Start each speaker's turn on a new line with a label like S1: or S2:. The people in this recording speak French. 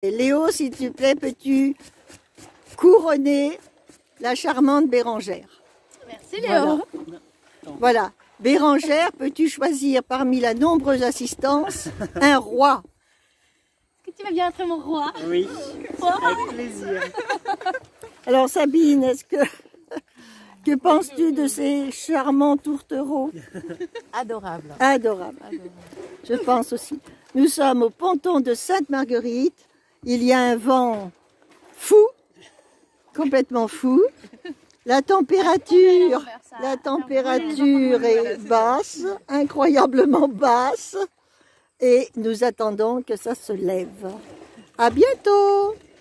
S1: Léo, s'il te plaît, peux-tu couronner la charmante Bérengère?
S2: Merci Léo.
S1: Voilà. Bérengère, peux-tu choisir parmi la nombreuse assistance un roi?
S2: Est-ce que tu vas bien être mon roi?
S3: Oui,
S2: Roi.
S3: avec plaisir.
S1: Alors Sabine, que penses-tu de ces charmants tourtereaux?
S2: Adorable.
S1: Adorables. Je pense aussi. Nous sommes au ponton de Sainte-Marguerite. Il y a un vent fou, complètement fou. La température est basse, incroyablement basse. Et nous attendons que ça se lève. À bientôt!